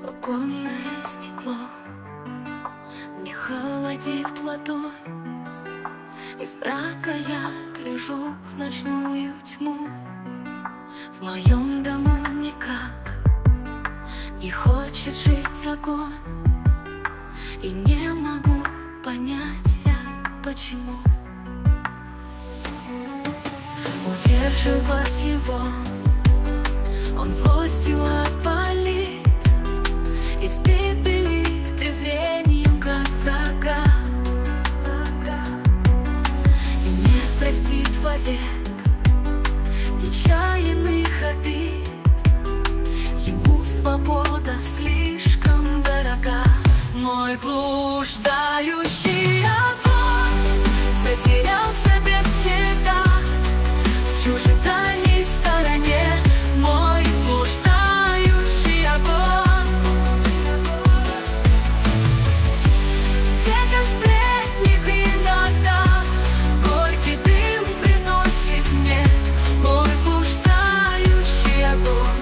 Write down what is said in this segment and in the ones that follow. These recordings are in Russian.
Оконное стекло не холодит ладонь. Из мрака я гляжу в ночную тьму. В моем дому никак не хочет жить огонь, и не могу понять я, почему. Удерживать его он злостью опалит, испепелит презрением, как врага, и не простит вовек нечаянных обид. Ему свобода слишком дорога. Мой блуждающий огонь затерялся без следа в чужой дальней стороне. Мой блуждающий огонь. Ветер сплетник иногда горький дым приносит мне. Мой блуждающий огонь.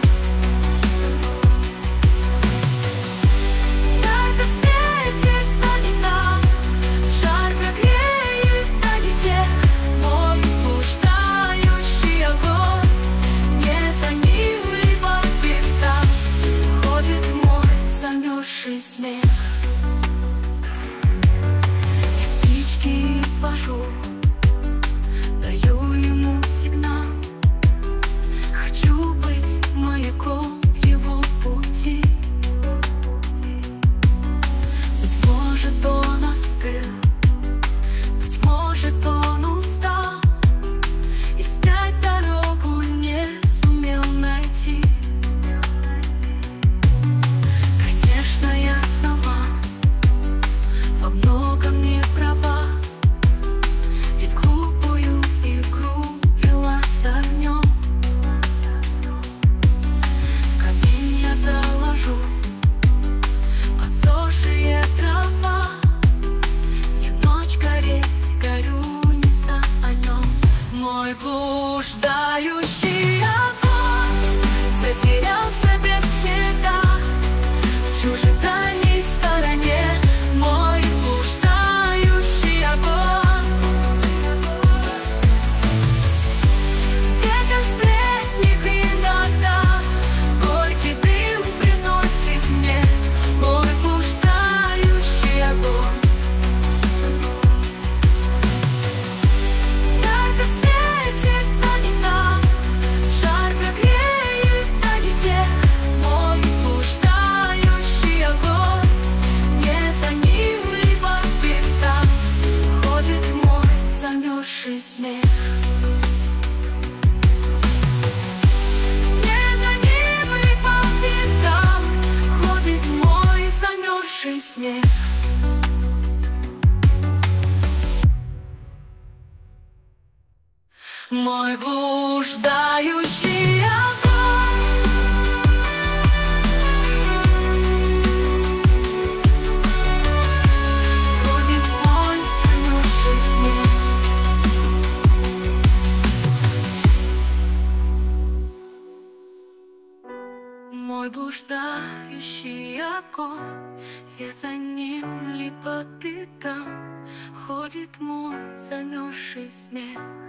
Ярко светит, но не там, жарко греет, но не тех. Мой блуждающий огонь. Не за ним ли по пятам ходит мой замерзший смех. Я спички извожу, даю ему сигнал. Хочу быть маяком в его пути. Быть может, он остыл, быть может, он устал, и вспять дорогу не сумел найти. Конечно, я сама во многом не права, ведь глупую игру вела с огнем. Камин я заложу, подсохшие трава. Не ночь гореть, горюнится о нем. Мой блуждающий огонь затерялся без следа в чужой дальней стороне. Мой блуждающий огонь. Ветер сплетник иногда горький дым приносит мне. Мой блуждающий огонь. Ярко светит, но не там, жарко греет, но не тех. Мой блуждающий огонь. Не за ним ли по пятам ходит мой замерзший смех. Не за ним ли по пятам ходит мой замерзший смех. Мой блуждающий огонь. Ходит мой замерзший смех. Мой блуждающий огонь. Я за ним ли по пятам ходит мой замерзший смех.